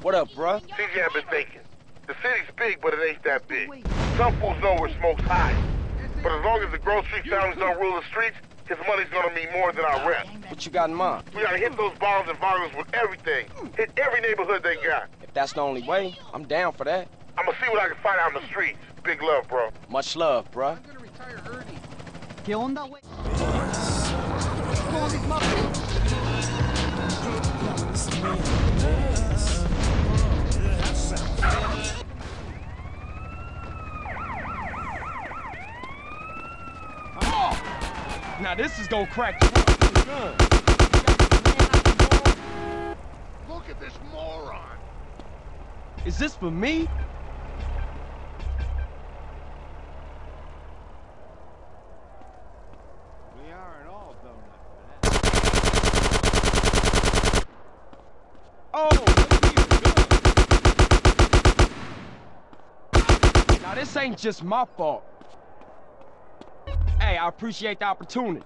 What up, bruh? CJ, I've been thinking. The city's big, but it ain't that big. Some fools know where smoke's high. But as long as the grocery families don't rule the streets, his money's gonna mean more than our rent. What you got in mind? We gotta hit those bonds and volumes with everything. Hit every neighborhood they got. If that's the only way, I'm down for that. I'm gonna see what I can find out in the streets. Big love, bro. Much love, bruh. I'm gonna retire early. ¿Qué onda, güey? Now this is gonna crack the gun. Look at this moron. Is this for me? We aren't all blown up for that. Oh, look here. Now this ain't just my fault. Hey, I appreciate the opportunity.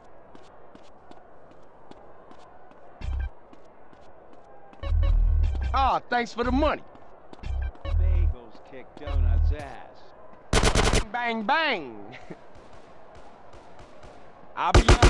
Ah, thanks for the money. Bagels kick Donut's ass. Bang, bang. I'll be honest.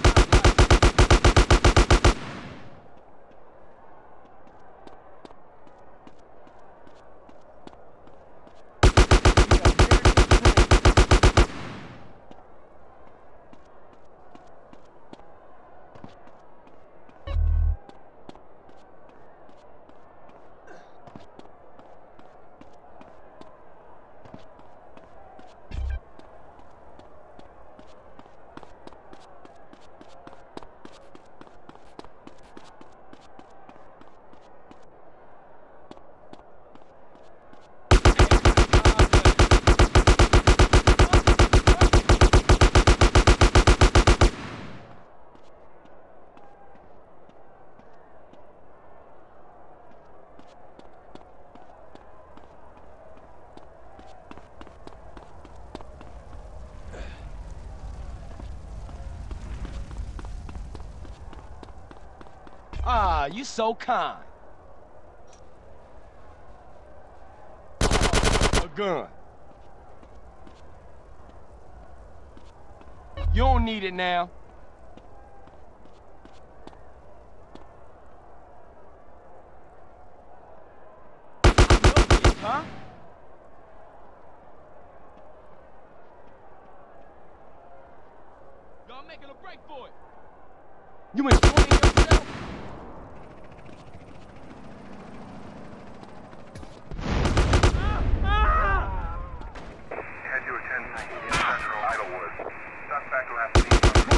Ah, you so kind. A gun. You don't need it now. Huh? Y'all making a break for it. You enjoying yourself? Had you attend in Central Idlewood. Suspect last seen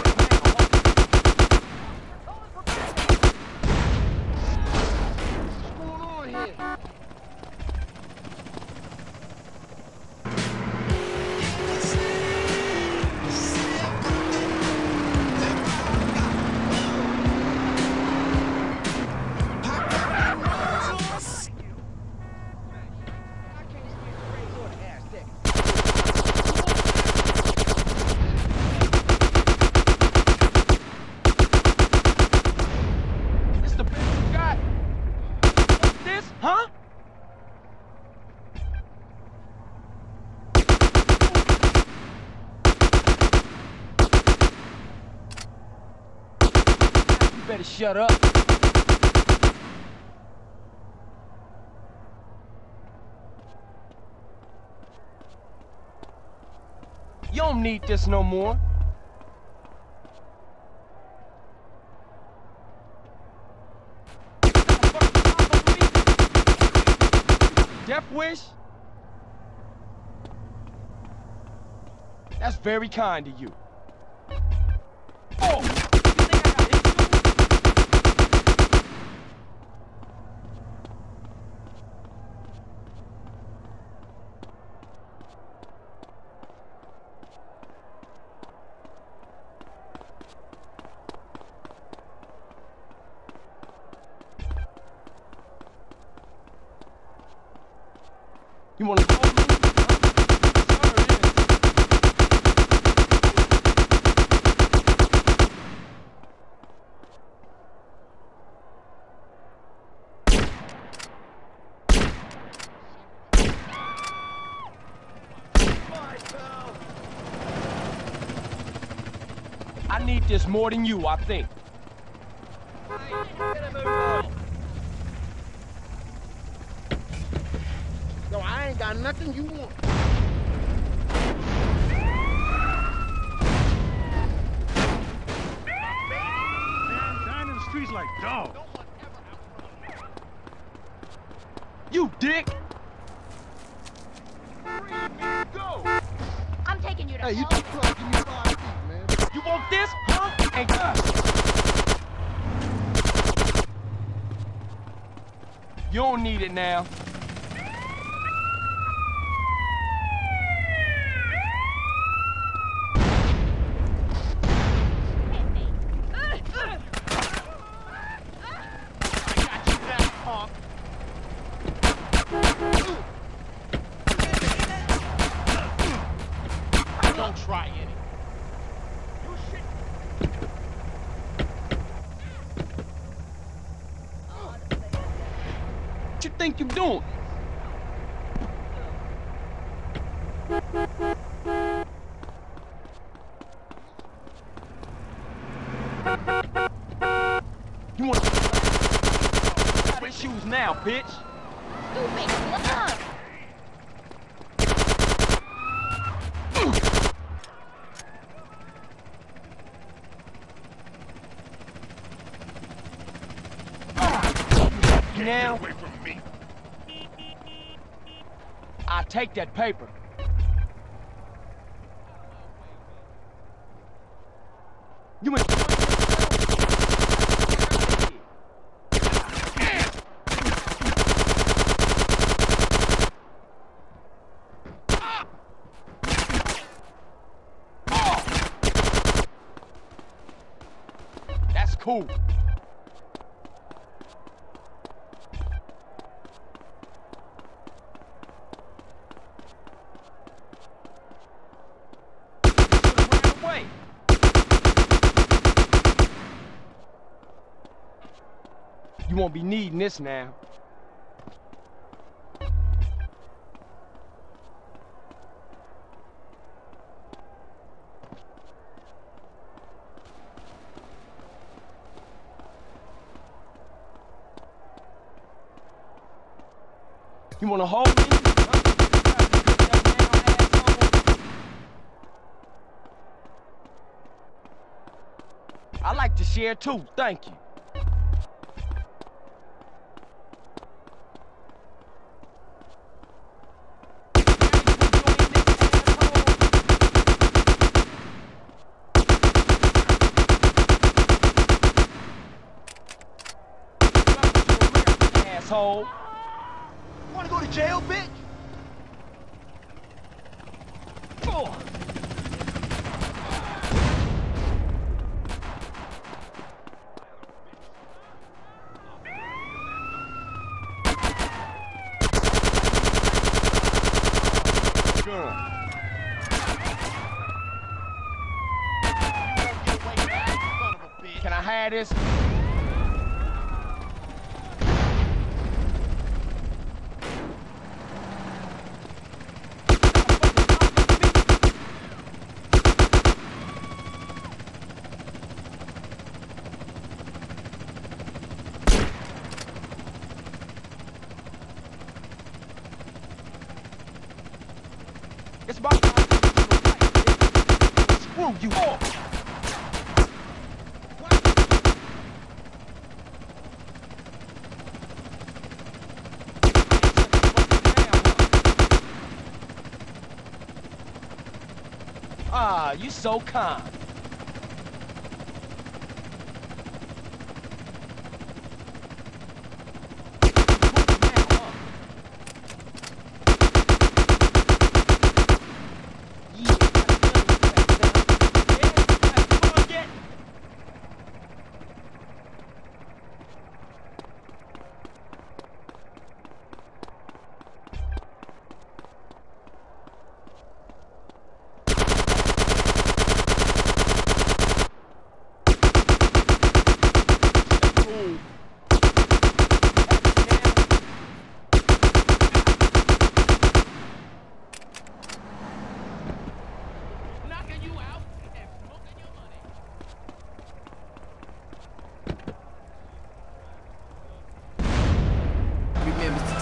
What's going on here? It's the best you got. What's this, huh? You better shut up. You don't need this no more. Death wish? That's very kind of you. Oh! You think I got issues? You wanna call me? need this more than you, I think. No, I ain't got nothing you want. Man, dying in the streets like dogs. You dick! Go! I'm taking you to Hey, you hell. too close. Give me 5 feet, man. You want this, huh? And you don't need it now. Don't try any. What you think you doing? You want to switch shoes now, bitch? Stupid. Look. Now, Away from me. I take that paper. You ain't That's cool. Away. You won't be needing this now. You wanna hold me? I like to share too, thank you. Asshole. Wanna go to jail, bitch? Oh. Can I have this? It's my screw you off. Ah, you so kind.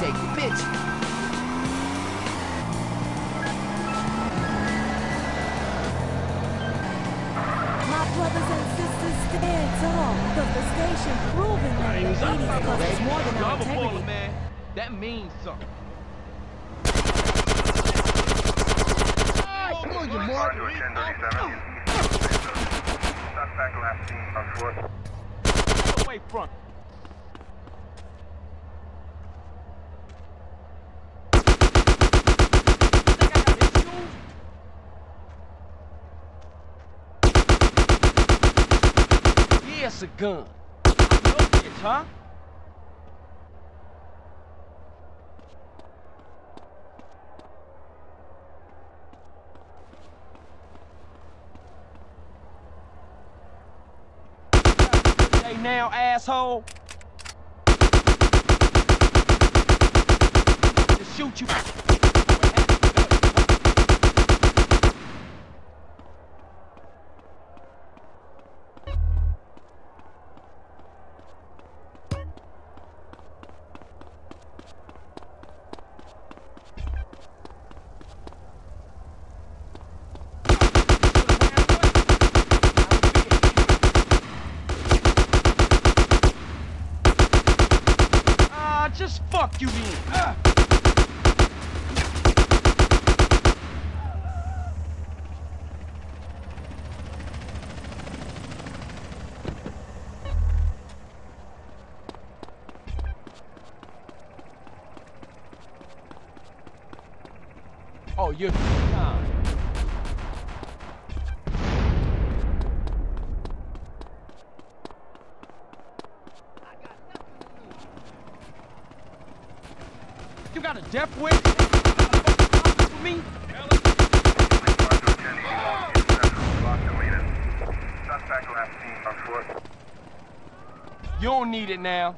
take a picture. My brothers and sisters stand tall, cause the station proving that the 80s costs more than our I'm a baller, integrity. man. That means something. Come on, you mark. Suspect last seen on 4th. Get away from. Yes, a gun. No bitch, huh? Hey now, asshole. To shoot you. Just fuck you then. Oh, you're kind. You got a death wish? For me? You don't need it now.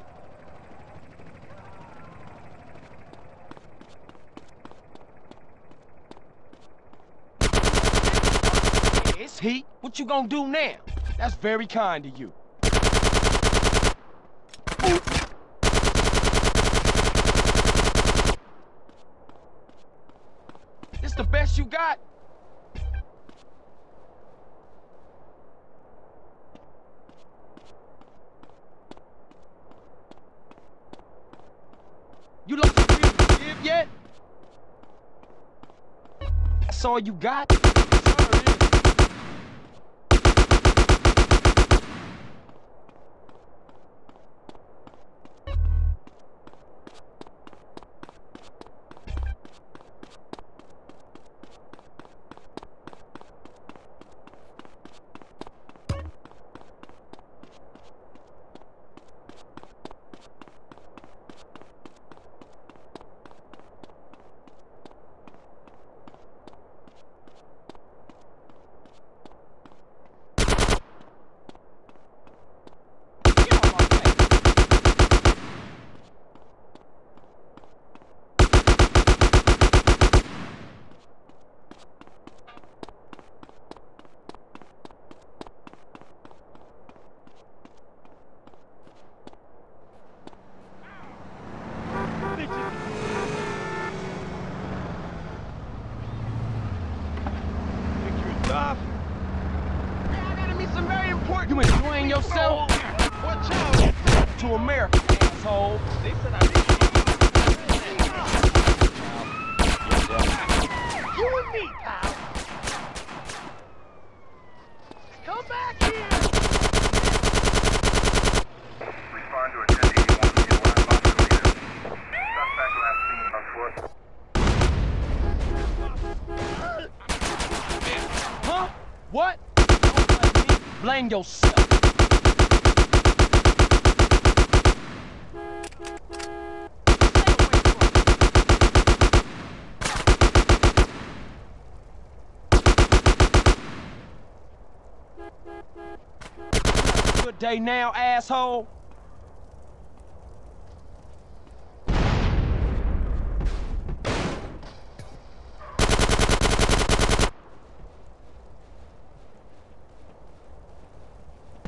It's heat. What you gonna do now? That's very kind of you. This the best you got? You like to live yet? That's all you got? You enjoying yourself? Watch out. To America, asshole. They said I You and me, pal. Come back here. Respond to a 1081 in West Los Colinas. Suspect last seen on 4th. Huh? What? Don't blame me. Blame yourself. Good day now, asshole.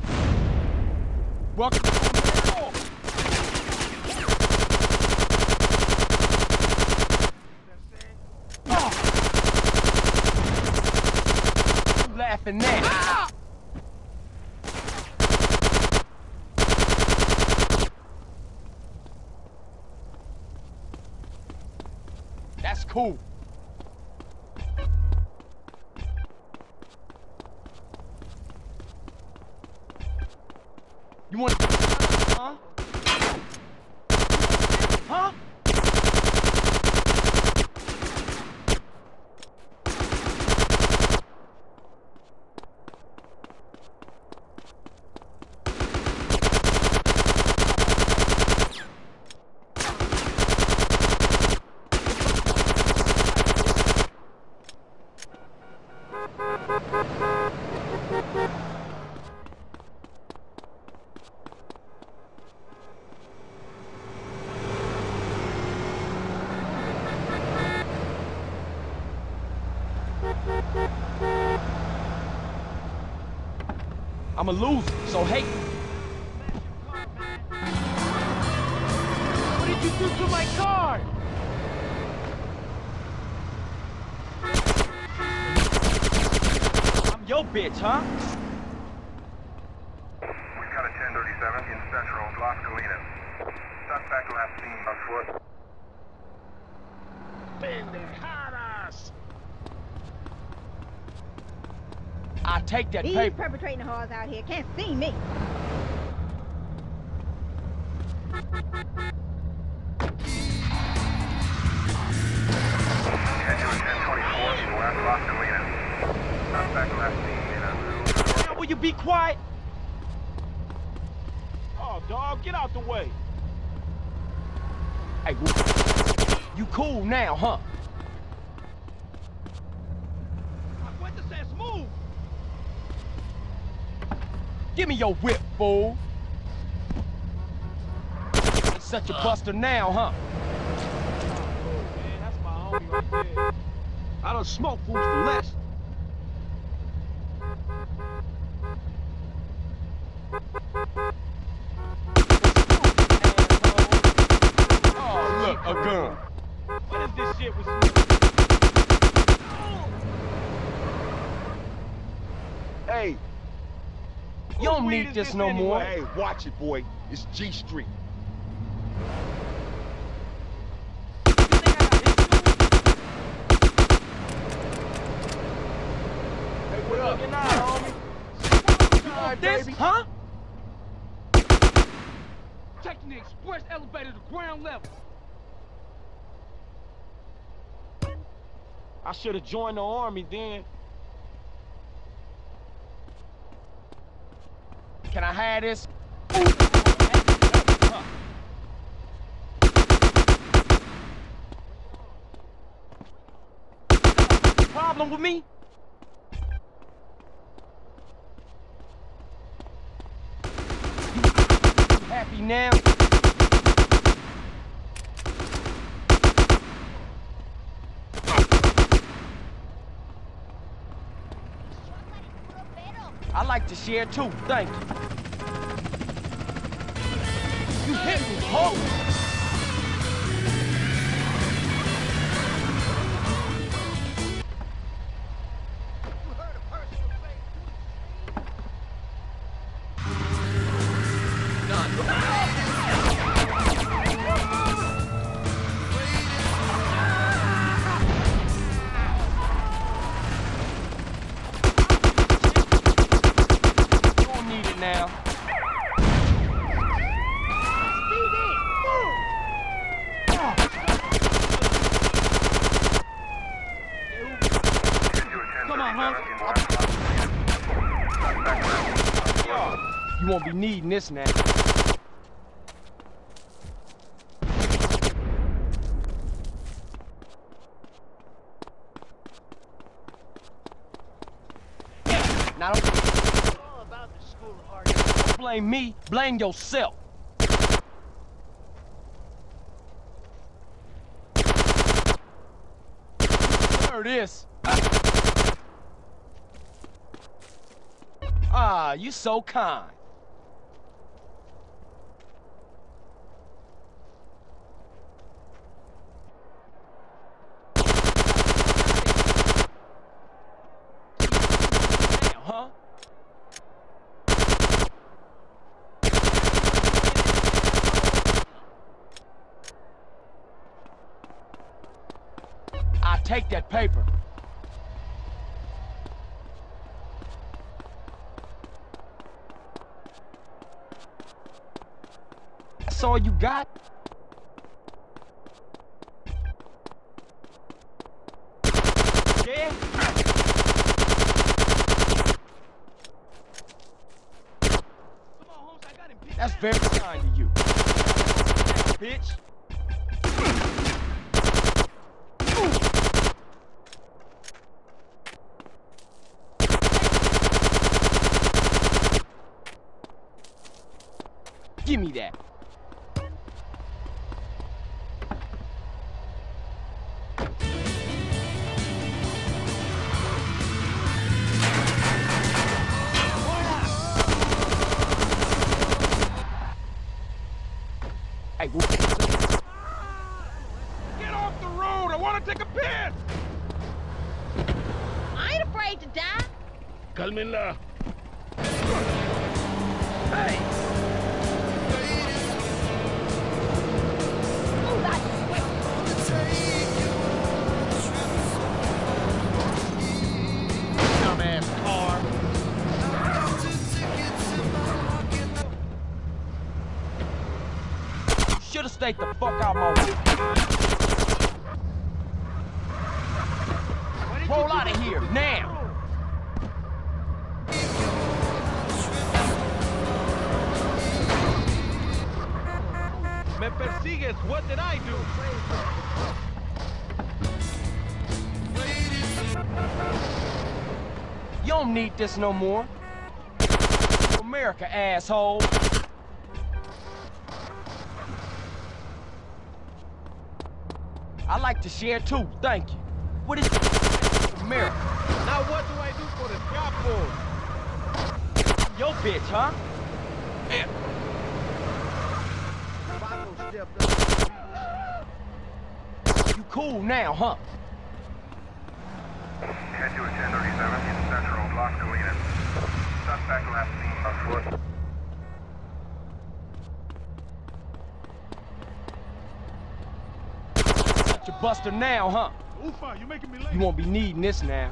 Welcome to America. popping now. That's cool. You want to... Huh? Huh? I'm a loser, so hate me. What did you do to my car? I'm your bitch, huh? We got a 1037 in Central Las Colinas. Suspect last seen on foot. Pendejadas! I take that These paper. perpetrating whores out here can't see me. Head to a 1024 in West Las Colinas. Suspect last seen in a... Now, will you be quiet? Oh, dog, get out the way. Hey, you cool now, huh? What does that move? Give me your whip, fool. Ain't such a buster now, huh? Man, that's my homie right there. I don't smoke fools for less. Oh, look, a gun. What is this shit with you? Hey, You don't whose weed need is this no anyway? more. Hey, watch it, boy. It's G Street. Hey, what up? Looking out, homie. You want This, baby? huh? Taking the express elevator to ground level. I should have joined the army then. Can I have this? Problem with me? You happy now? I like to share too, thank you. You hit me, ho! You don't need it now. Come on, huh? You won't be needing this now. Now don't blame me, blame yourself. Heard this. Ah, you so kind. Take that paper. That's all you got? Yeah? That's very kind of you. Bitch. Give me that. Hey, Get off the road! I want to take a piss! I ain't afraid to die. Cálmenla. Hey! Move out the way. Dumbass car. should've stayed the fuck out my way. Roll out of here, now! Me persigues, what did I do? You don't need this no more. America, asshole. I like to share too, thank you. What is America? Now what do I do for the job board? Yo bitch, huh? Yeah. You cool now, huh? Head to a 1037 in Central, Block 2 unit. Suspect last seen on foot. Such a buster now, huh? Ufa, you making me late. You won't be needing this now.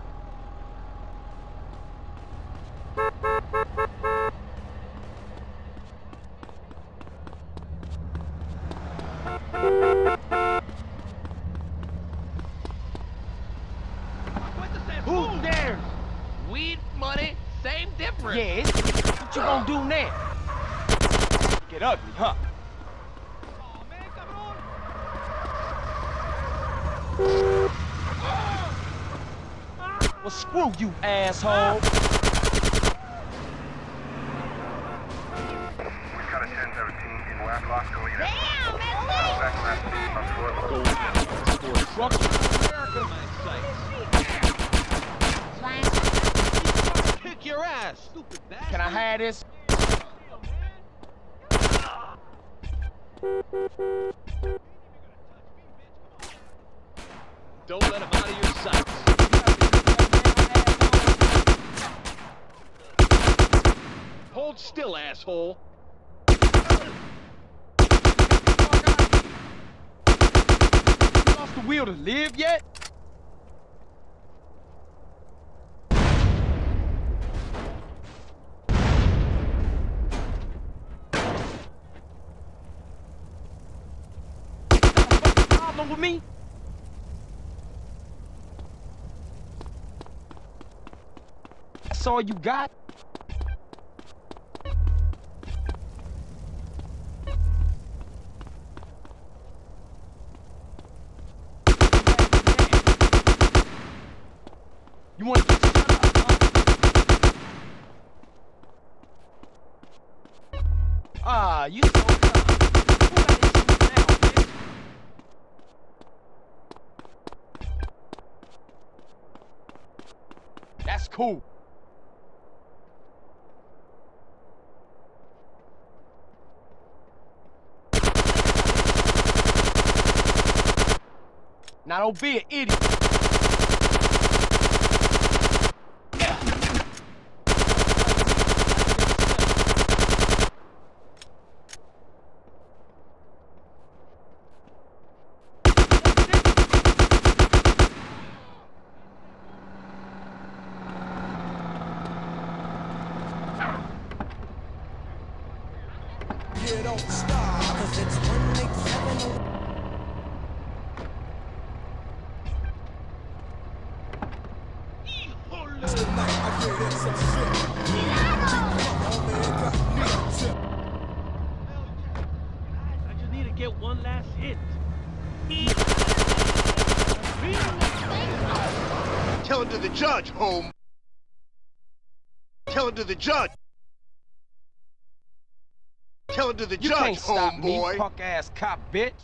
Who dares? Weed, money, same difference. Yes. What you gonna do now? Get ugly, huh? Well, screw you, asshole. We got a 1017 in West Block 2 unit. Damn, that's Suspect last seen on foot. Fuck you. Kick your ass, stupid bastard. Can I have this? Don't let him out of your sight. Hold still, asshole. You lost the will to live yet? Problem with me? That's all you got? You want to get shut up, huh? Ah, you so dumb. Who got this shit now, bitch? That's cool. Now don't be an idiot. I just need to get one last hit. Tell it to the judge, home. Tell it to the judge. Tell it to the You judge, can't stop me, homeboy. punk-ass cop bitch.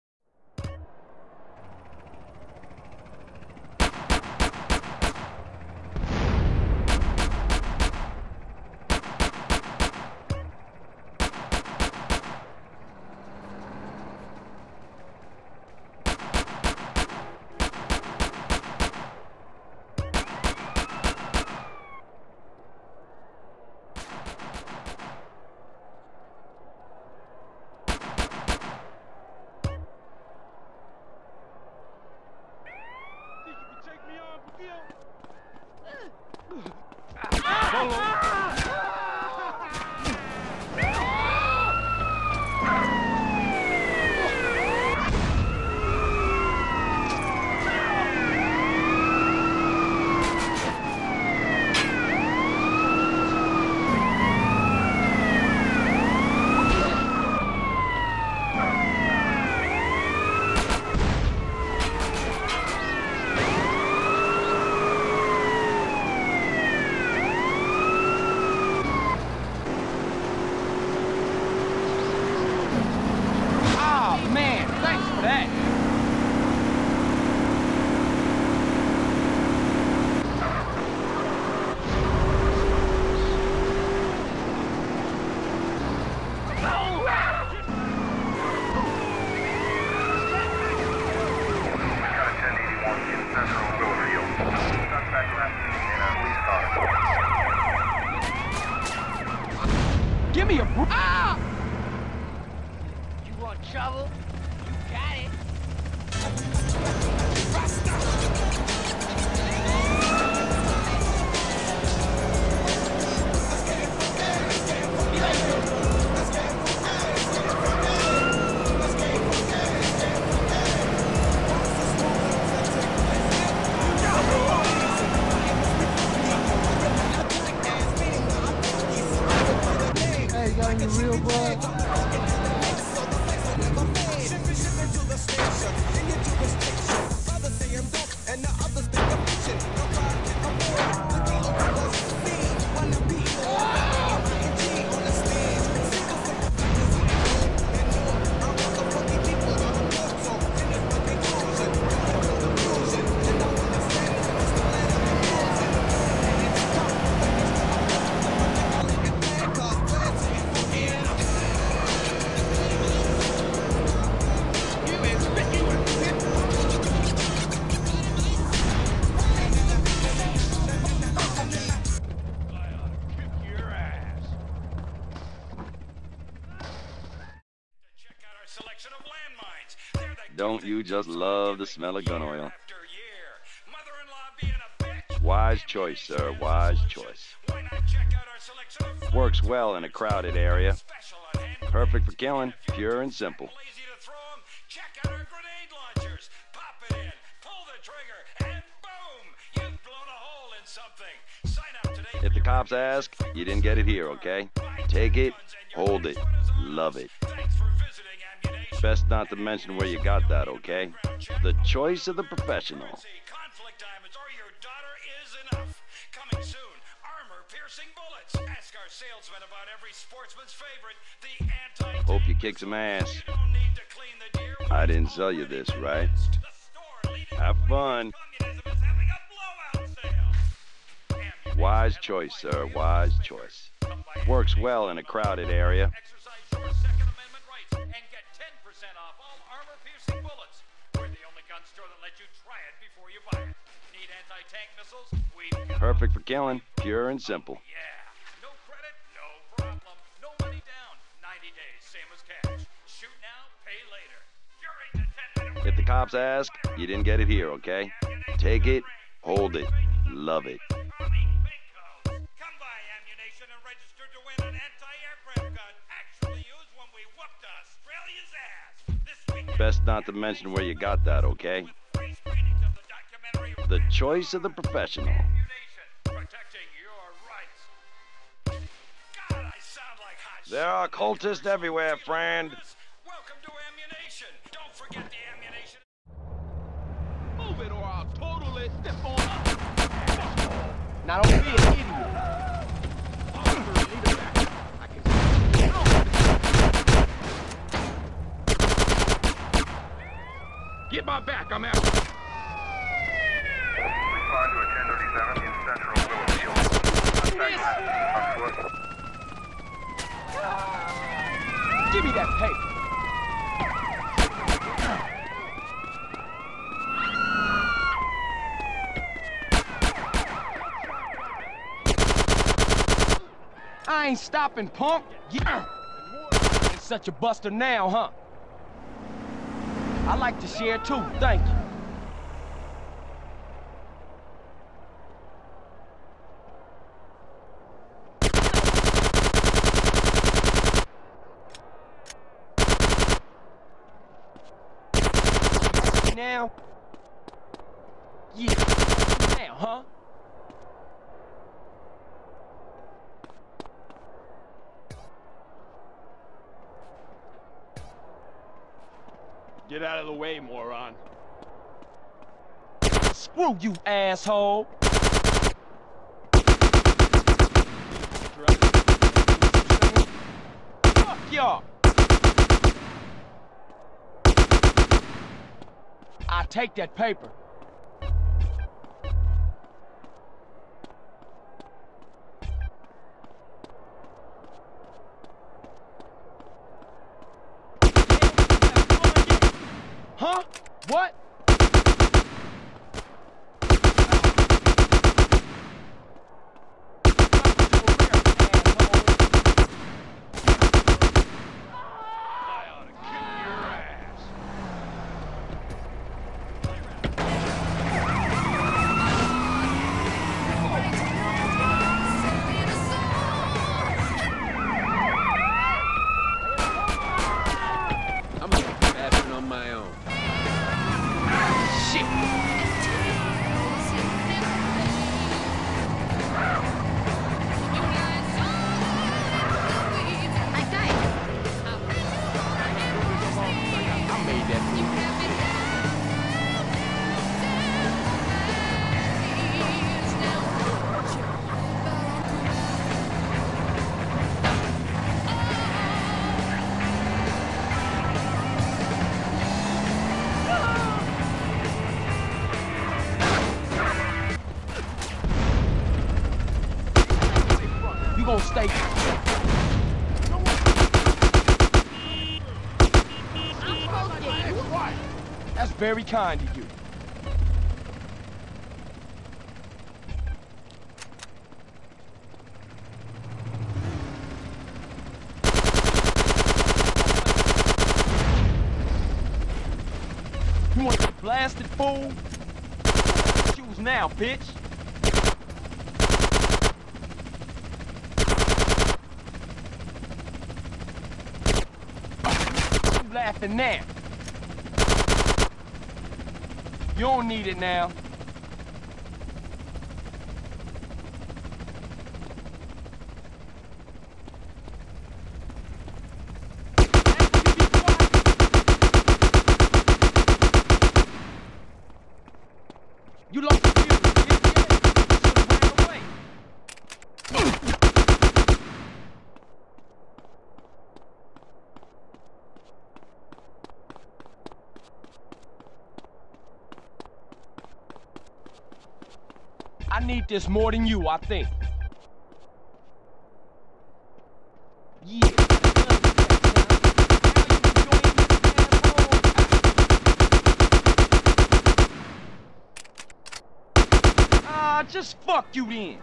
Think you can take me on, Miguel? Oh, man, thanks for that. Give me a ah! You want trouble? You got it. Hey, you got any real blood? Don't you just love the smell of gun oil? Wise choice, sir, wise choice. Works well in a crowded area. Perfect for killing, pure and simple. If the cops ask, you didn't get it here, okay? Take it, hold it, love it. Best not to mention where you got that, okay? The choice of the professional. Hope you kick some ass. I didn't sell you this, right? Have fun. Wise choice, sir, wise choice. Works well in a crowded area. Perfect for killing, pure and simple. No credit, no problem. No money down. 90 days, same as cash. Shoot now, pay later. During the 10-minute If the cops ask, you didn't get it here, okay? Take it, hold it, love it. Come buy ammunition and register to win an anti-aircraft gun. Actually used when we whooped Australia's ass. This weekend. Best not to mention where you got that, okay? The choice of the professional. Protecting your There are cultists everywhere, friend. Welcome to ammunition. Don't forget the ammunition. Move it or I'll totally step on up. Now don't be an idiot. Get my back, I'm out. Respond to a 1037 in central Willowfield. On foot. Give me that paper. I ain't stopping, punk. Yeah. You're such a buster now, huh? I like to share too, thank you. Now? Yeah, now, huh? Get out of the way, moron. Screw you, asshole. Fuck y'all. I take that paper. Huh? What? You gonna stay. That's very kind of you. You want to blasted fool? Choose now, bitch. You laughing now? You don't need it now. You lost the view. You ran away. I need this more than you, I think. Yeah. Just fuck you then.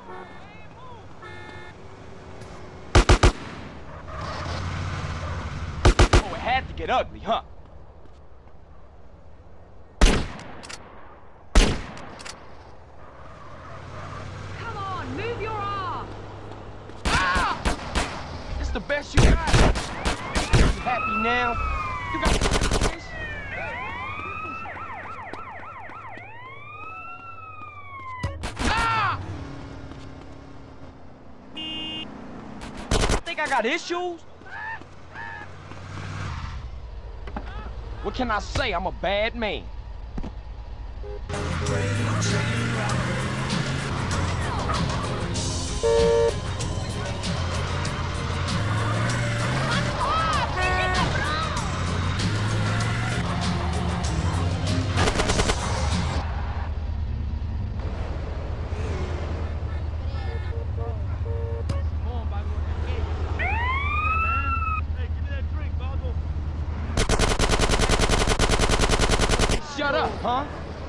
Oh, it had to get ugly, huh? Come on, move your arm. Ah! It's the best you got. You happy now? You got this? think I got issues? What can I say? I'm a bad man. Shut up, huh?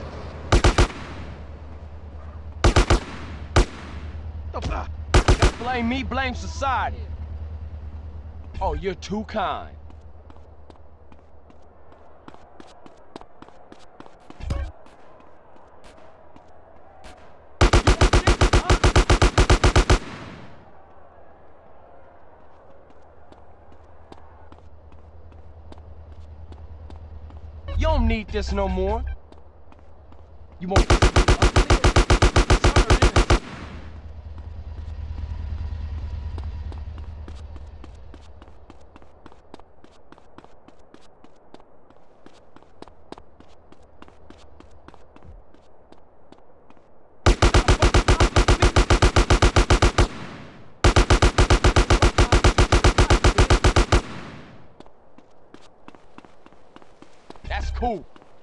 Blame me, blame society. Oh, you're too kind. You don't need this no more. You won't. That's cool.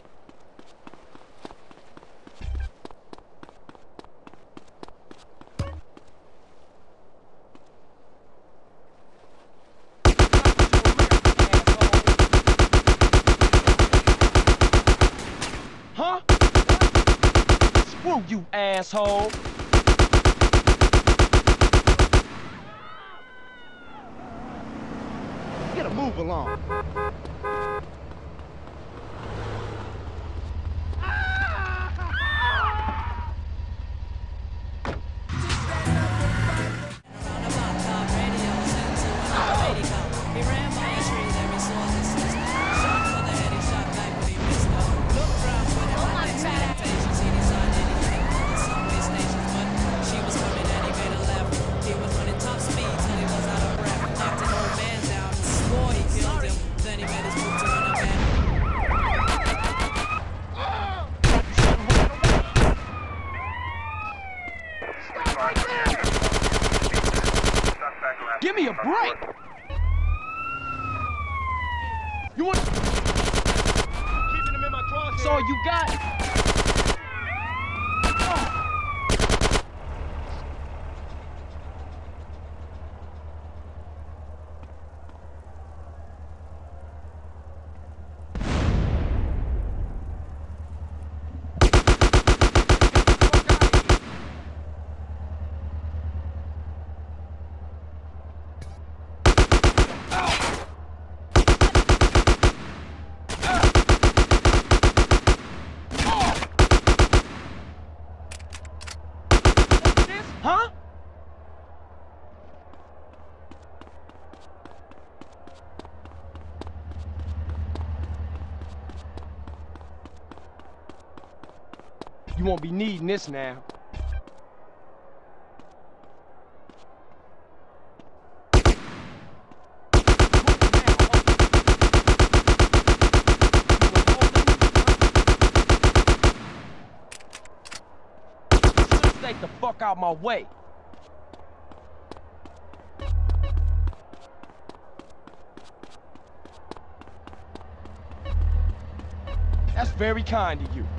Huh? Screw you, asshole. Get a move along. Give me a break! You want... Keeping him in my crosshairs. That's all you got? Huh? You won't be needing this now. Stay the fuck out my way. That's very kind of you.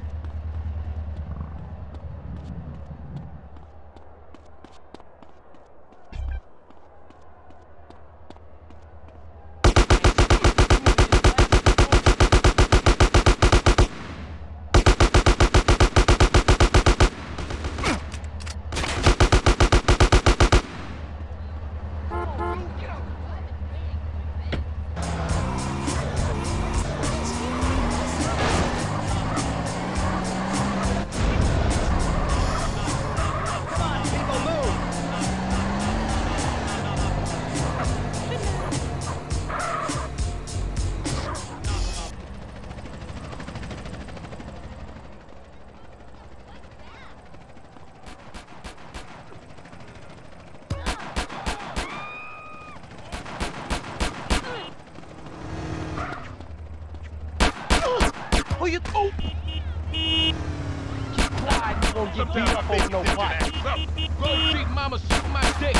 you... Oh. Keep quiet, you won't get beat up over no fight. Grove Street mama suck my dick.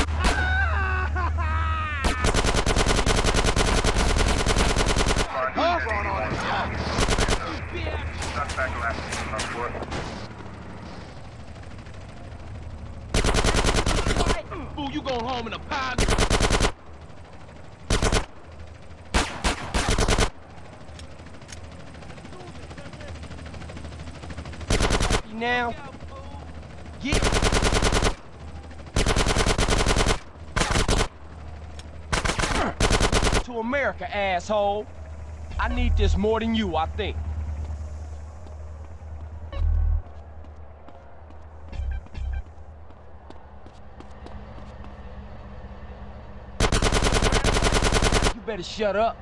Fool, you going home in a pile. Now, get to America, asshole. I need this more than you, I think. You better shut up.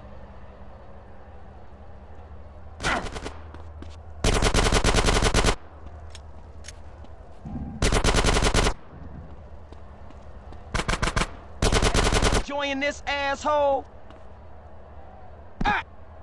Enjoying this, asshole? Ah!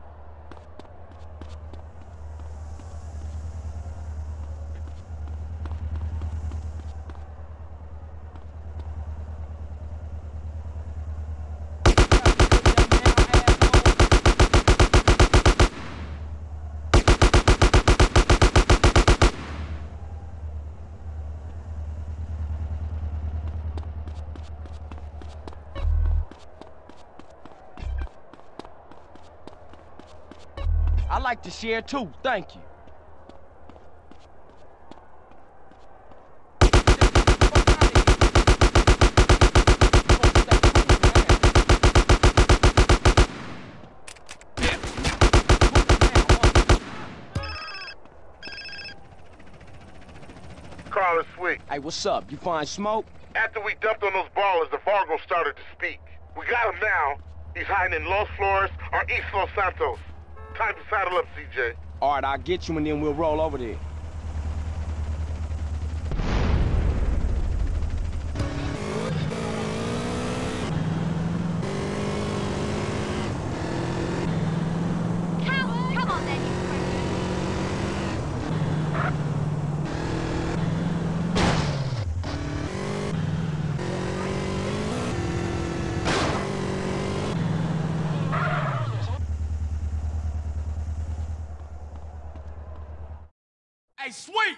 I like to share too, thank you. Carl, it's Sweet. Hey, what's up? You find smoke? After we dumped on those ballers, the Fargo started to speak. We got him now. He's hiding in Los Flores or East Los Santos. Time to saddle up, CJ. All right, I'll get you and then we'll roll over there. Come on then, you Hey, Sweet!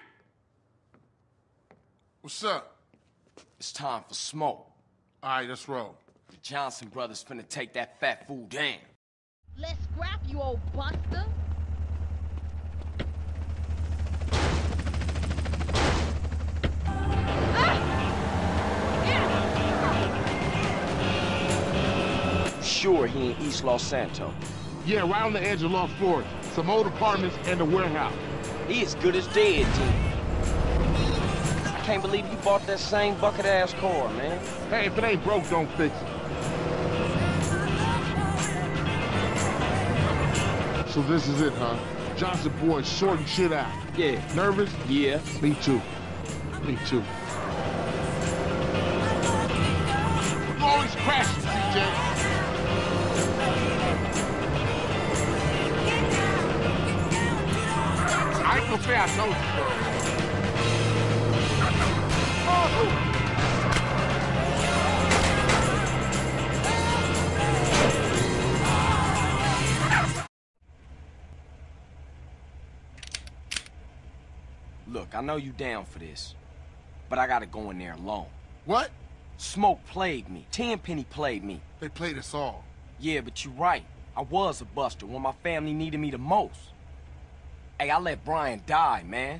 What's up? It's time for smoke. All right, let's roll. The Johnson brothers finna take that fat fool down. Let's scrap, you old buster. You sure he in East Los Santos? Yeah, right on the edge of Los Flores. Some old apartments and a warehouse. He as good as dead, G. I can't believe you bought that same bucket-ass car, man. Hey, if it ain't broke, don't fix it. So this is it, huh? Johnson boys sorting shit out. Yeah. Nervous? Yeah. Me too. Me too. You always crashing, CJ. I ain't gonna say I told you so. Look, I know you down for this, but I gotta go in there alone. What? Smoke played me. Tenpenny played me. They played us all. Yeah, but you're right. I was a buster when my family needed me the most. Hey, I let Brian die, man.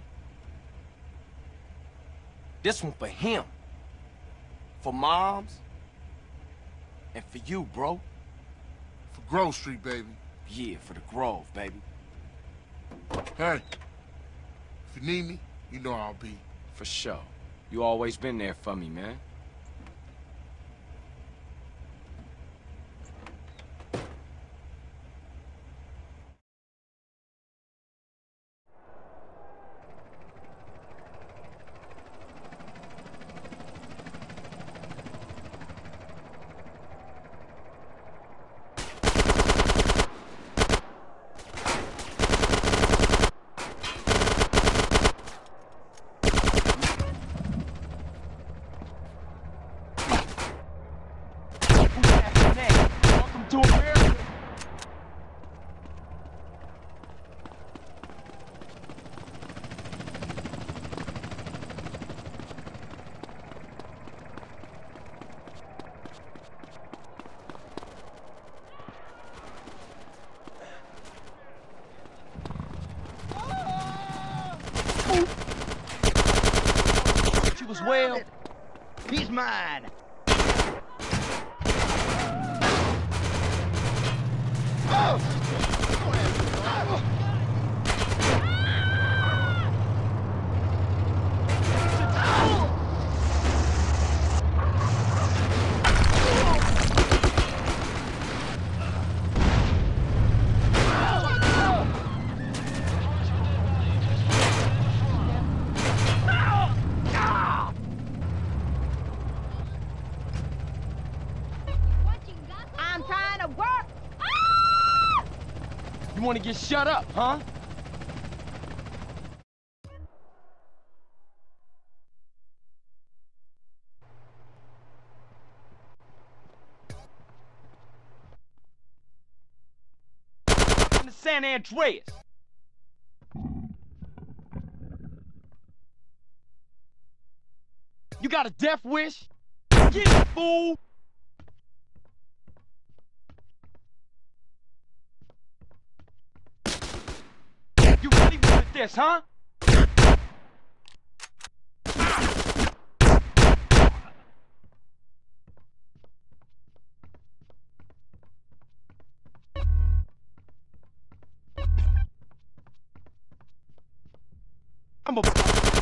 This one for him. For Moms. And for you, bro. For Grove Street, baby. Yeah, for the Grove, baby. Hey. If you need me, you know I'll be. For sure. You always been there for me, man. well. He's mine. I'm trying to work. You want to get shut up, huh? In the San Andreas. You got a death wish? Get it, fool! You really wanted this, huh? I'm a...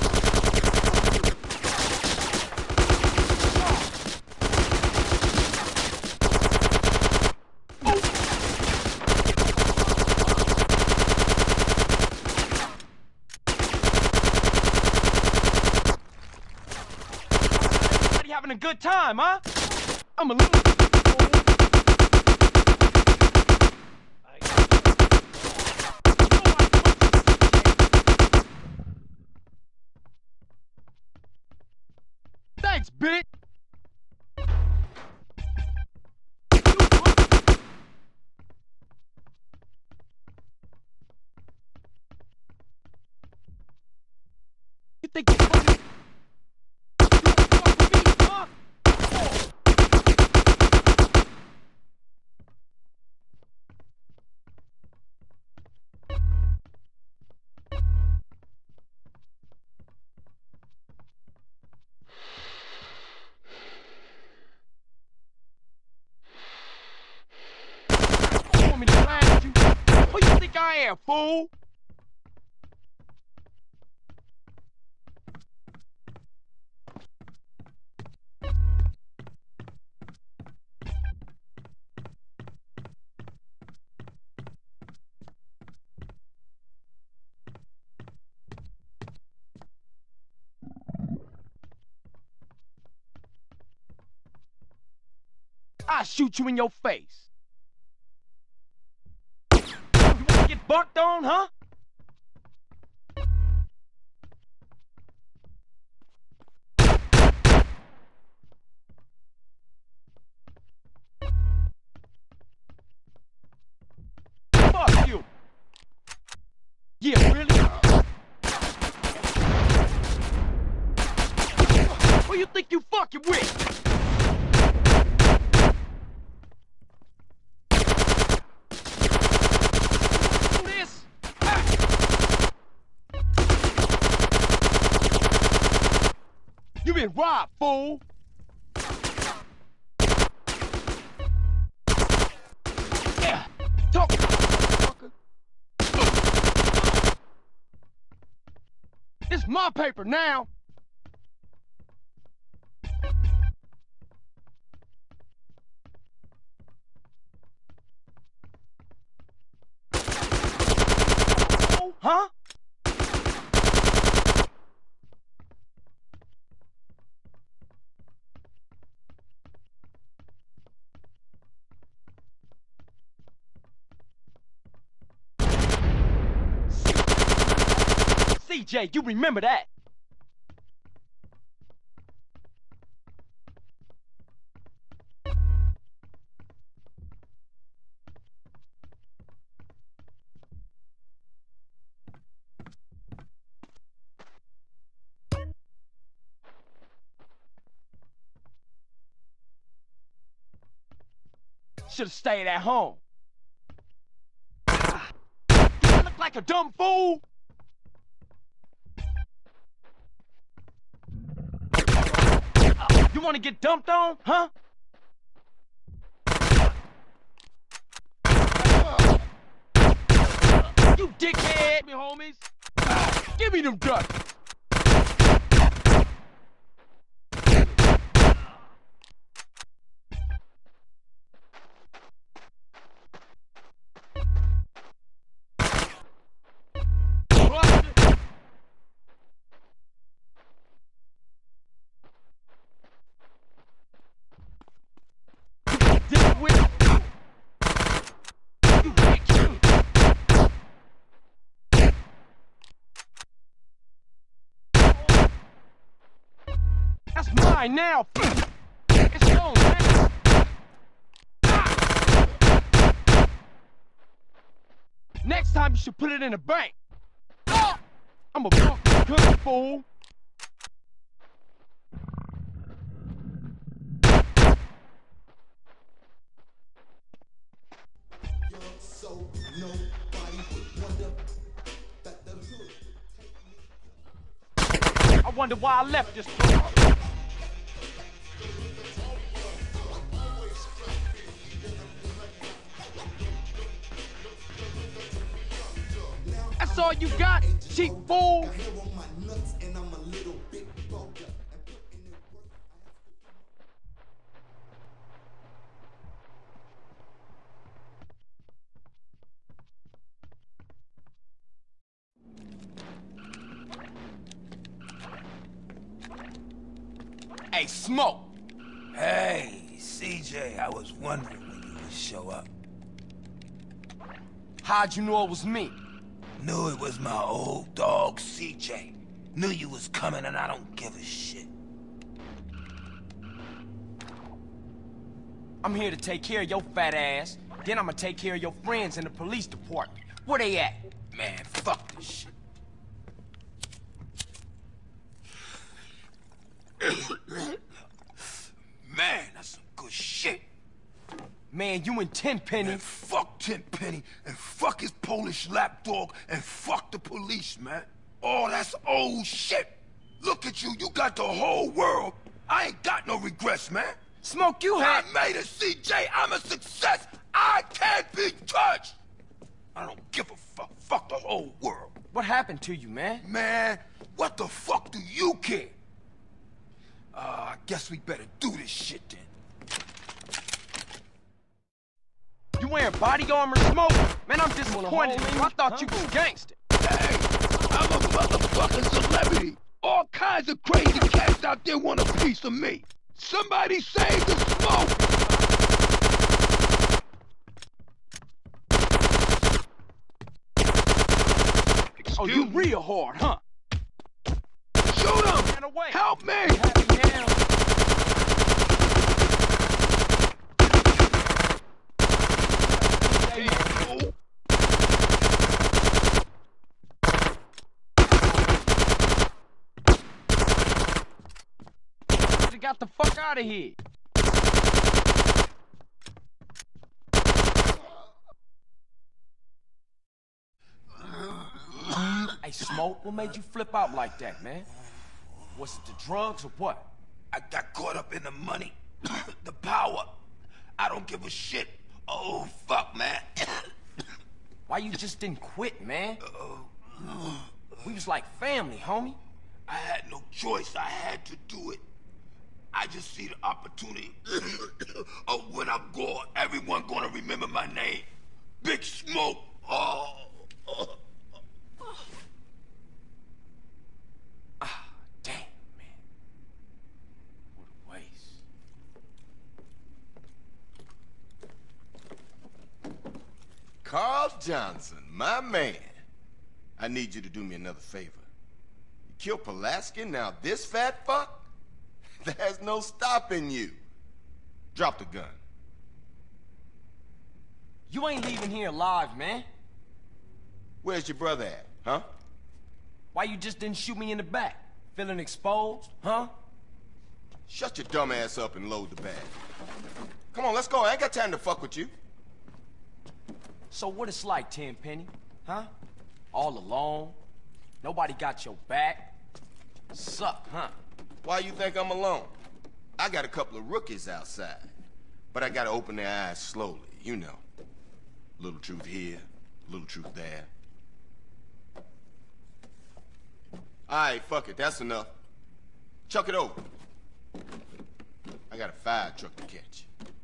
Having a good time, huh? I'm a little... Thanks, bitch! You think you're funny? Me to blast you? Who you think I am, fool? I'll shoot you in your face. Get bucked on, huh? Fuck you! Yeah, really? Who you think you fucking with? You been robbed, fool! Yeah, talk, motherfucker! It's my paper now! Huh? CJ, you remember that? Should've stayed at home. You look like a dumb fool! You wanna get dumped on, huh? You dickhead! Me, homies. Give me them guns! That's mine now. It's yours, man. Next time you should put it in the bank. I'm a fucking good fool. I wonder why I left this place. That's all you got, cheap fool. Hey, Smoke! Hey, CJ, I was wondering when you would show up. How'd you know it was me? Knew it was my old dog, CJ. Knew you was coming and I don't give a shit. I'm here to take care of your fat ass. Then I'm gonna take care of your friends in the police department. Where they at? Man, fuck this shit. Man, that's some good shit. Man, you and Tenpenny. Man, fuck Tenpenny, and fuck his Polish lapdog, and fuck the police, man. Oh, that's old shit. Look at you, you got the whole world. I ain't got no regrets, man. Smoke, you had... I made it, CJ. I'm a success. I can't be touched. I don't give a fuck. Fuck the whole world. What happened to you, man? Man, what the fuck do you care? I guess we better do this shit then. You wearing body armor, Smoke? Man, I'm disappointed in you. I thought you was gangster. Hey, I'm a motherfucking celebrity. All kinds of crazy cats out there want a piece of me. Somebody save the Smoke! Oh, you real hard, huh? Shoot him! Help me! Got the fuck out of here. Hey, Smoke, what made you flip out like that, man? Was it the drugs or what? I got caught up in the money, the power. I don't give a shit. Oh, fuck, man. Why you just didn't quit, man? We was like family, homie. I had no choice. I had to do it. I just see the opportunity. Oh, when I'm gone, everyone gonna remember my name. Big Smoke. Oh. Ah, damn, man. What a waste. Carl Johnson, my man. I need you to do me another favor. You killed Pulaski, now this fat fuck? There's no stopping you. Drop the gun. You ain't leaving here alive, man. Where's your brother at, huh? Why you just didn't shoot me in the back? Feeling exposed, huh? Shut your dumb ass up and load the bag. Come on, let's go. I ain't got time to fuck with you. So what it's like, Tenpenny, huh? All alone? Nobody got your back? Suck, huh? Why you think I'm alone? I got a couple of rookies outside, but I gotta open their eyes slowly, you know. Little truth here, little truth there. All right, fuck it, that's enough. Chuck it over. I got a fire truck to catch.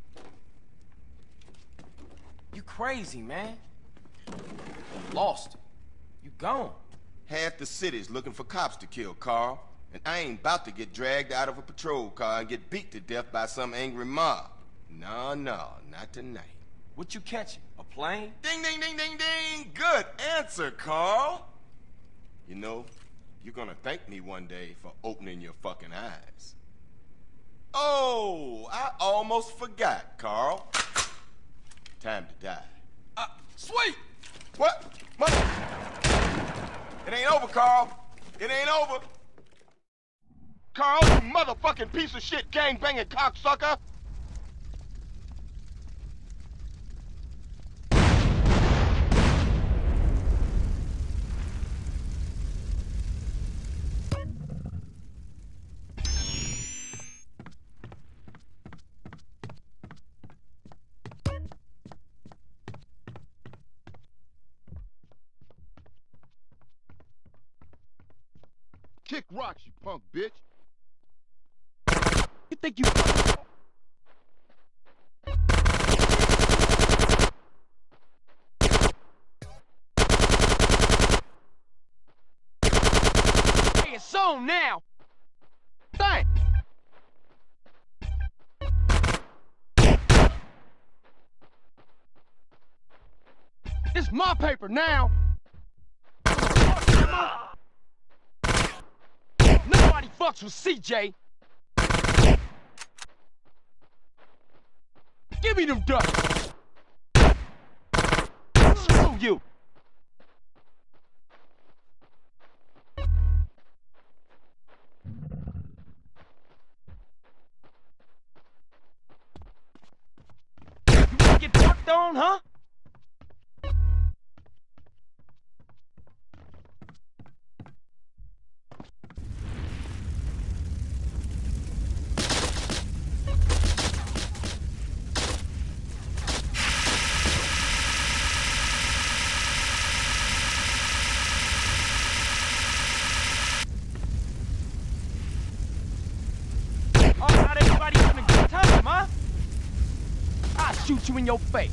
You crazy, man. You lost it. You gone. Half the city's looking for cops to kill, Carl. And I ain't about to get dragged out of a patrol car and get beat to death by some angry mob. No, not tonight. What you catching? A plane? Ding, ding, ding, ding, ding! Good answer, Carl! You know, you're gonna thank me one day for opening your fucking eyes. Oh, I almost forgot, Carl. Time to die. Sweet! What? Mother... It ain't over, Carl. It ain't over. Carl, you motherfucking piece of shit gang-banging cocksucker! Kick rocks, you punk bitch. You think you... Hey, it's on now! Thanks! It's my paper now! Nobody fucks with CJ! Give me them ducks! Screw you! You wanna get ducked on, huh? Shoot you in your face.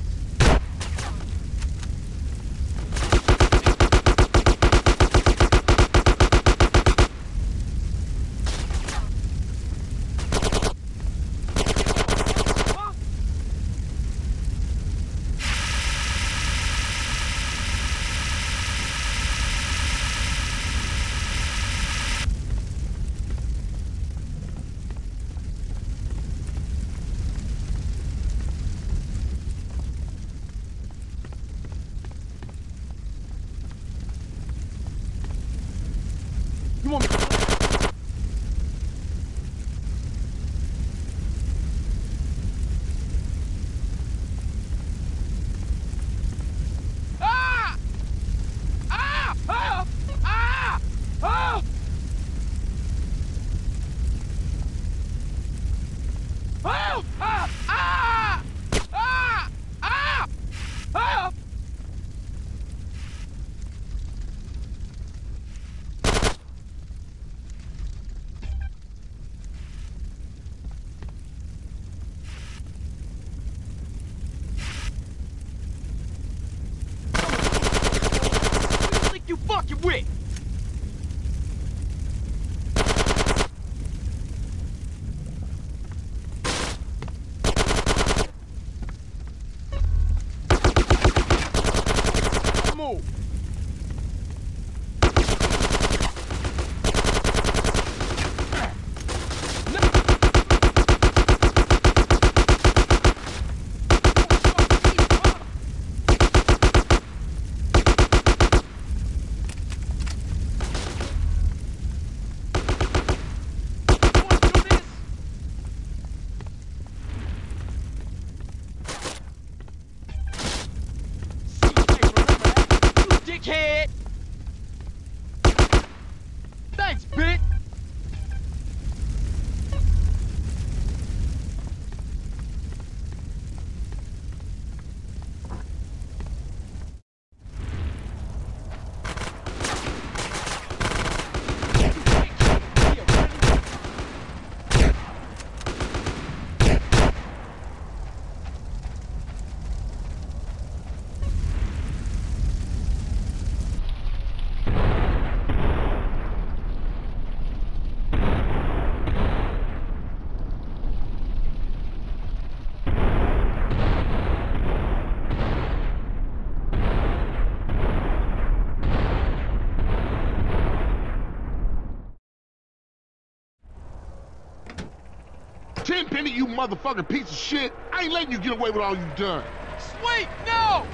Tenpenny, you motherfucking piece of shit. I ain't letting you get away with all you've done. Sweet, no!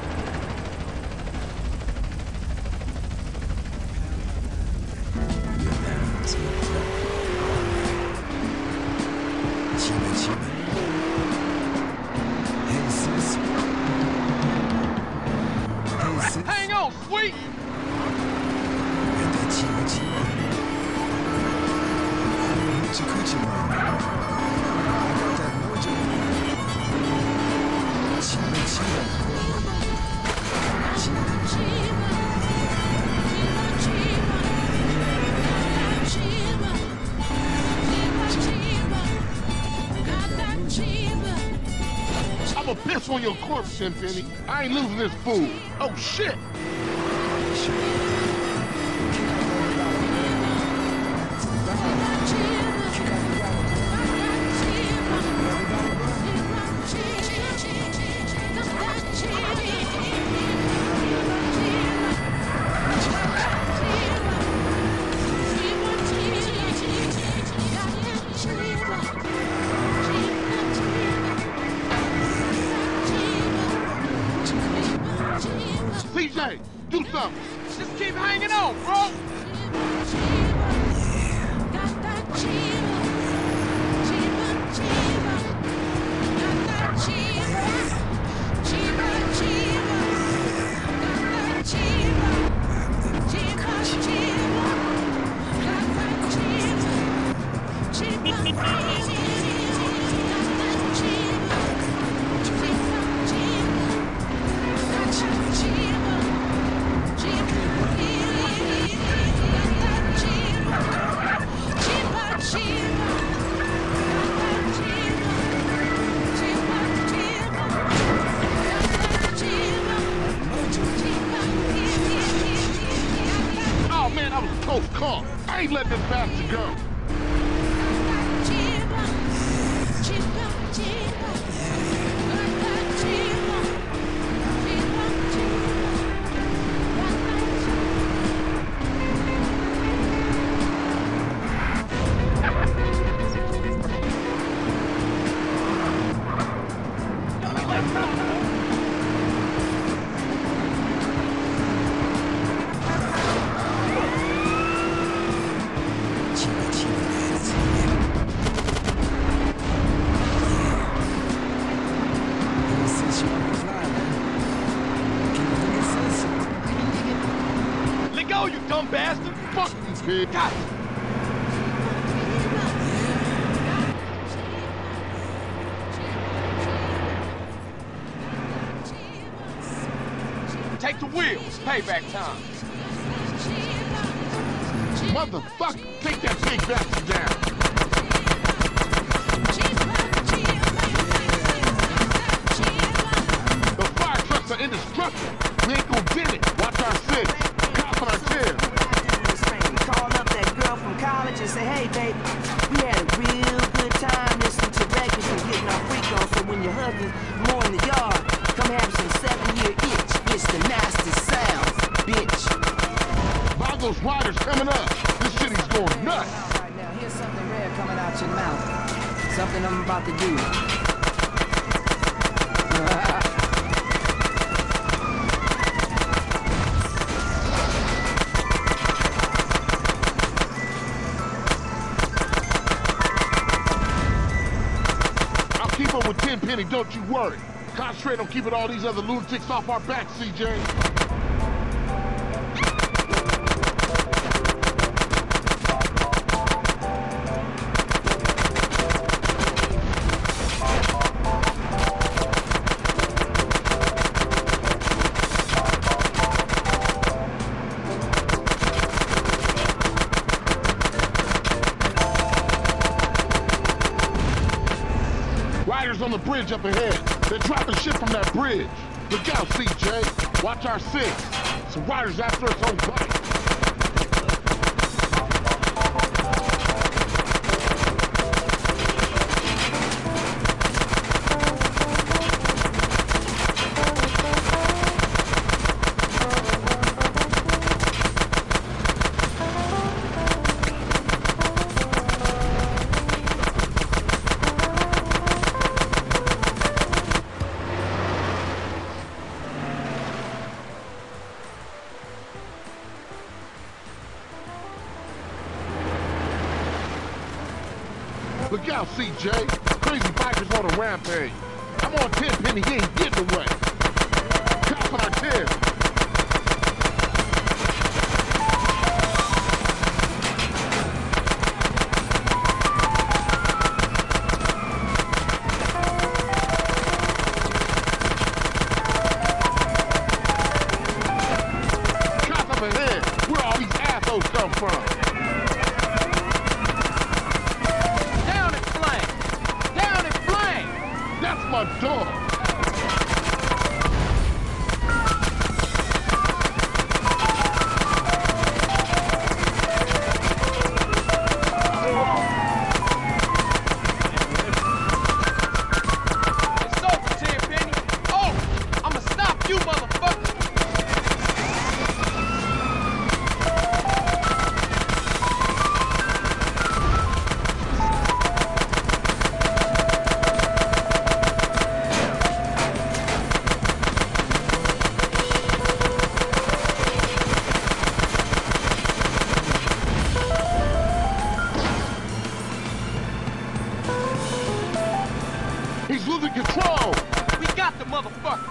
Hang on, Sweet! I'ma piss on your corpse, Tenpenny. I ain't losing this fool. Oh, shit! CJ, do something. Just keep hanging on, bro! Oh, man, I was a close call. I ain't letting this bastard go. Let go, you dumb bastard! Fuck you, kid. God! Take the wheel. It's payback time. Motherfucker, take that big bastard down. The fire trucks are indestructible. We ain't gonna get it. Watch our six. Cops on our tail. Called up that girl from college and said, hey, baby, we had a real good time listening to records and getting our freak on, so when your husband's more in the yard, come have some 7-year itch. It's the nasty sounds, bitch. Those riders coming up. This city's going nuts. All right, now here's something rare coming out your mouth. Something I'm about to do. I'll keep up with Tenpenny, don't you worry. Concentrate on keeping all these other lunatics off our backs, CJ. Riders on the bridge up ahead. They're dropping shit from that bridge. Look out, CJ. Watch our six. Some riders after us on bike. Look out, CJ. Crazy bikers on a rampage. I'm on 10 Penny, he ain't getting away. Cops on our tail. Cops up ahead. Where all these assholes come from? Down in flames! Down in flames! That's my dog. It's over, Tenpenny. Oh, I'ma stop you, motherfucker. He's losing control. We got the motherfucker.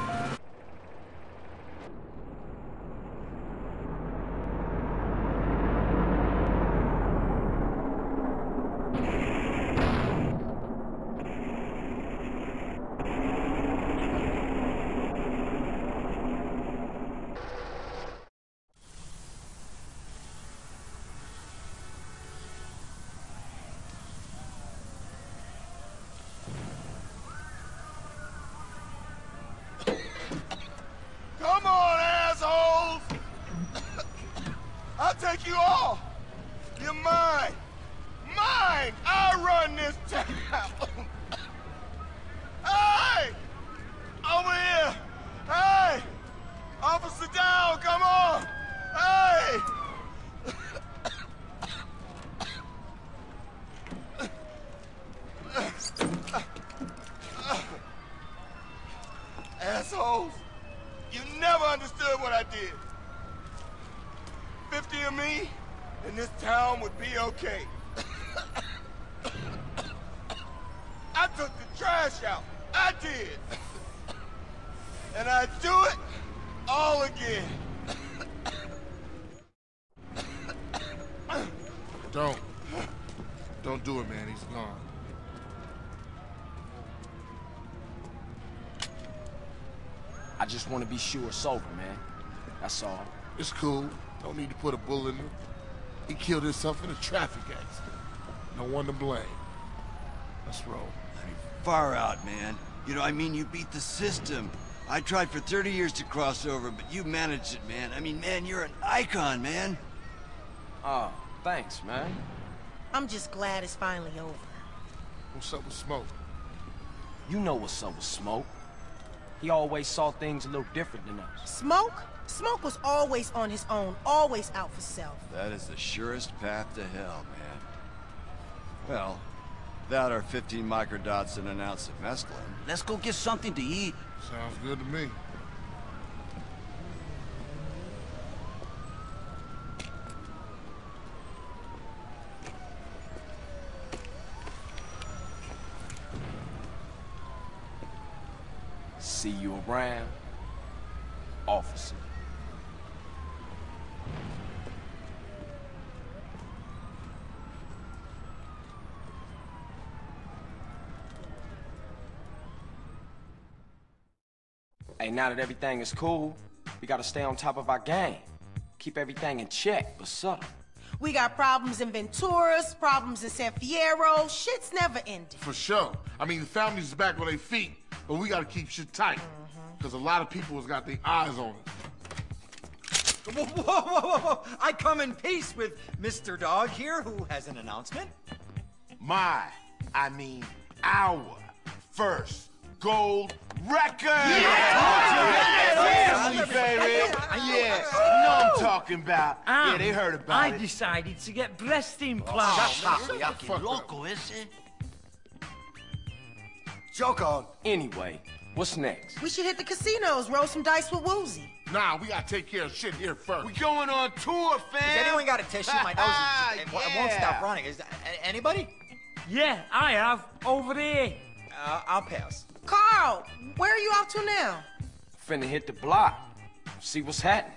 Come on, assholes! I'll take you all! You're mine! Mine! I run this town! Hey! Over here! Hey! Officer down, come on! Hey! Assholes! You never understood what I did. 50 of me, and this town would be okay. I took the trash out. I did. And I'd do it all again. Don't do it, man. He's gone. I just want to be sure it's over, man. That's all. It's cool. Don't need to put a bullet in him. He killed himself in a traffic accident. No one to blame. Let's roll. I mean, far out, man. You know, I mean, you beat the system. I tried for 30 years to cross over, but you managed it, man. I mean, man, you're an icon, man. Oh, thanks, man. I'm just glad it's finally over. What's up with Smoke? You know what's up with Smoke. He always saw things a little different than us. Smoke? Smoke was always on his own, always out for self. That is the surest path to hell, man. Well, without our 15 microdots and an ounce of mescaline, let's go get something to eat. Sounds good to me. See you around, officer. Hey, now that everything is cool, we gotta stay on top of our game. Keep everything in check, but subtle. We got problems in Venturas, problems in San Fierro. Shit's never ending. For sure. I mean, the family's back on their feet, but we gotta keep shit tight. Because a lot of people has got their eyes on us. Whoa, whoa, whoa, whoa, whoa. I come in peace with Mr. Dog here, who has an announcement. Our first gold record! Yeah, baby! Yeah, you know what I'm talking about. Yeah, they heard about it. I decided to get breast implants. Loco, ese. Joke on. Anyway, what's next? We should hit the casinos, roll some dice with Woozie. Nah, we gotta take care of shit here first. We going on tour, fam! Has anyone got a tissue? My nose is, it won't stop running. Is that, anybody? Yeah, I have. Over there. I'll pass. Carl, where are you off to now? Finna hit the block. See what's happening.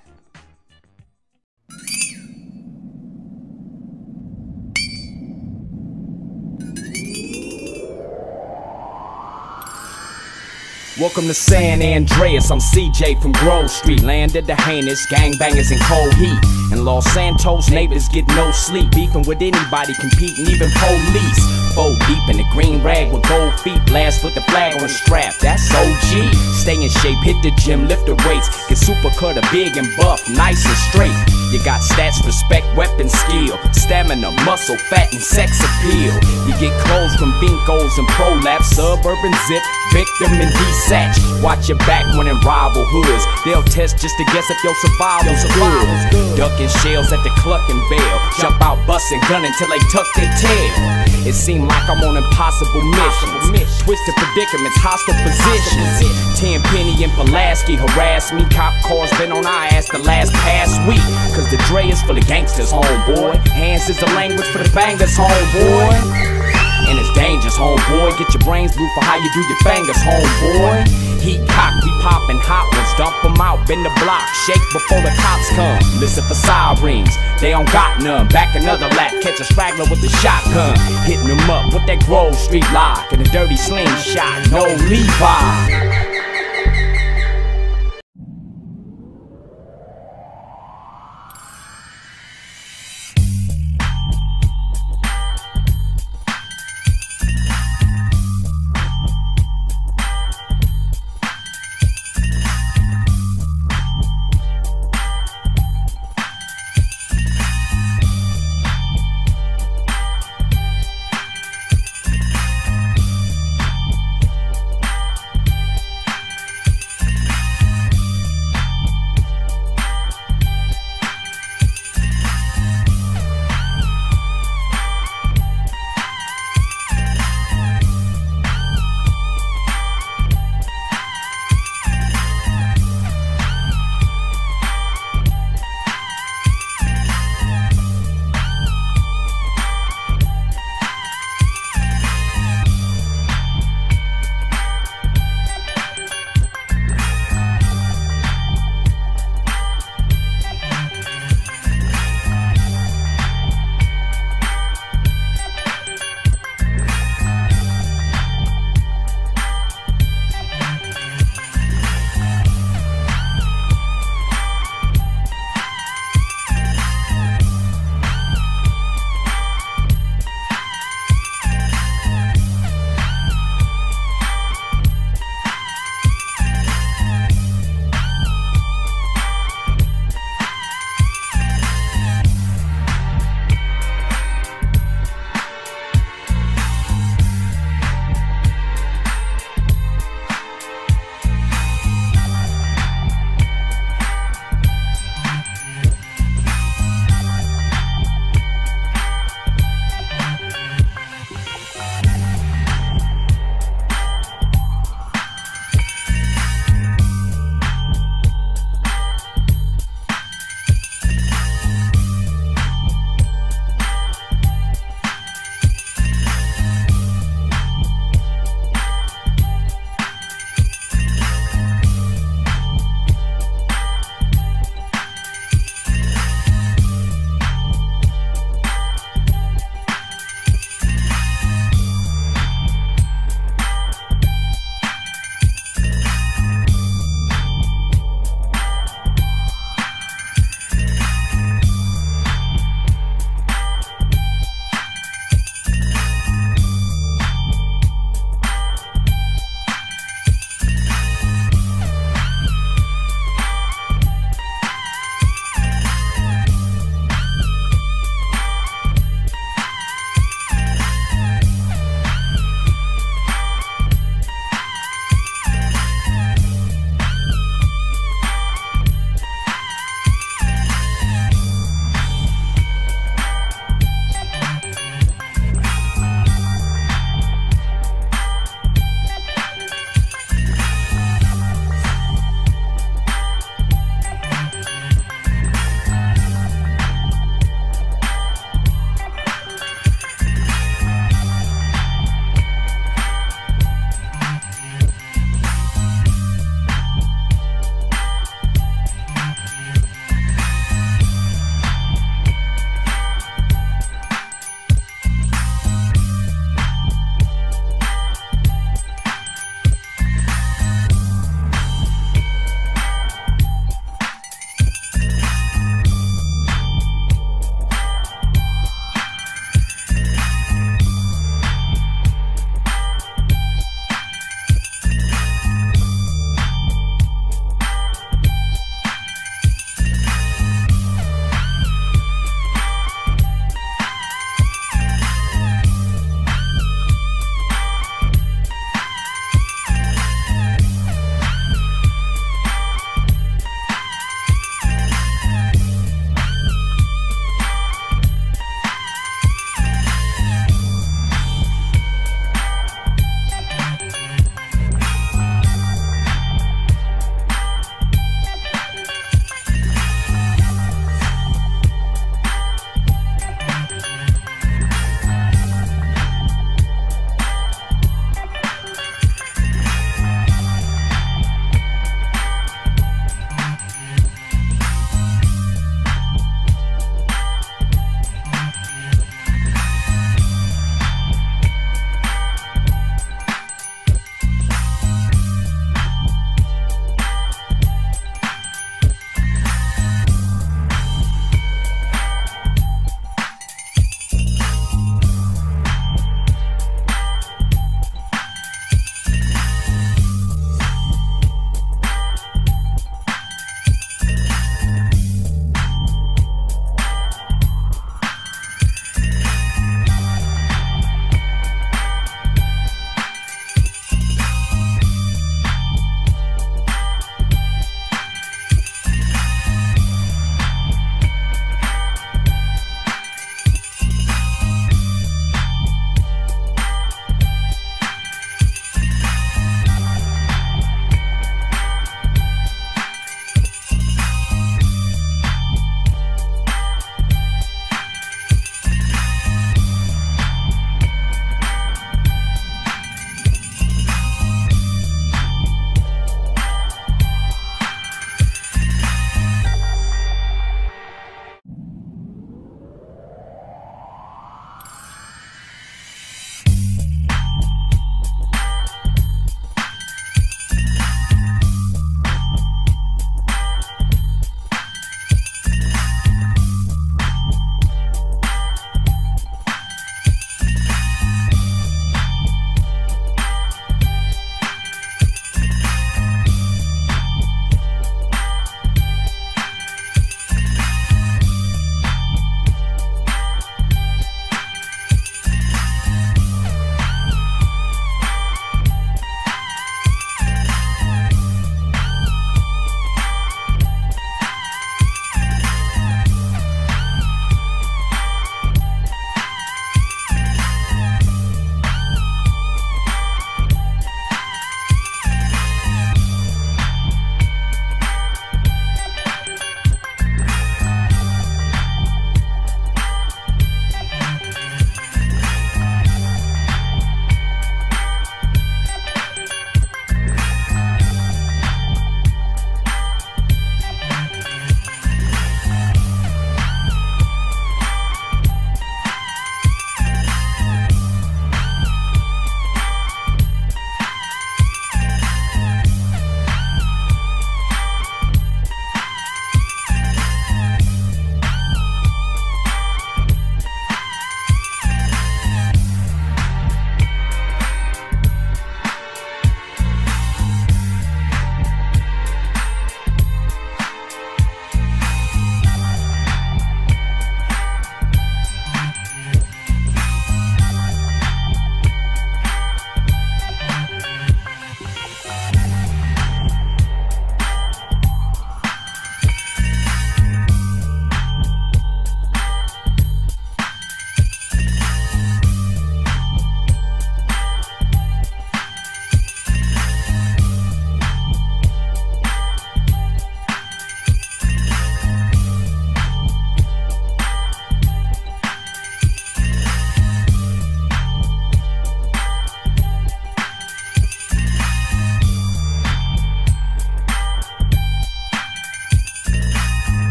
Welcome to San Andreas, I'm CJ from Grove Street. Landed the heinous, gangbangers in cold heat. In Los Santos, neighbors get no sleep. Beefing with anybody, competing, even police. Fold deep in the green rag with gold feet. Blast with the flag on the strap, that's OG. Stay in shape, hit the gym, lift the weights. Get super cutter, big and buff, nice and straight. You got stats, respect, weapon, skill. Stamina, muscle, fat, and sex appeal. You get clothes from Binkos and Prolapse. Suburban Zip, Victim and D-Satch. Watch your back when in rival hoods. They'll test just to guess if your survival's good. Ducking shells at the Cluckin' Bell. Jump out, bustin' gun until they tuck their tail. It seemed like I'm on impossible missions. Twisted predicaments, hostile positions. Tenpenny and Pulaski harass me. Cop cars been on our ass the last past week. Cause the Dre is for the gangsters, homeboy. Hands is the language for the bangers, homeboy. And it's dangerous, homeboy. Get your brains blue for how you do your fingers, homeboy. Heat cock, we poppin' hot ones. Dump them out, bend the block. Shake before the cops come. Listen for sirens, they don't got none. Back another lap, catch a straggler with the shotgun. Hitting them up with that Grove Street lock. And a dirty slingshot, no Levi.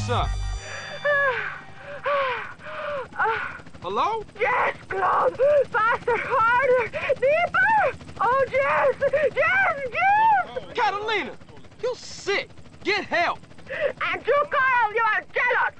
up? Hello? Jess, Claude! Faster, harder, deeper! Oh, Jess! Jess! Catalina! You sick! Get help! And you, Carl, you are jealous!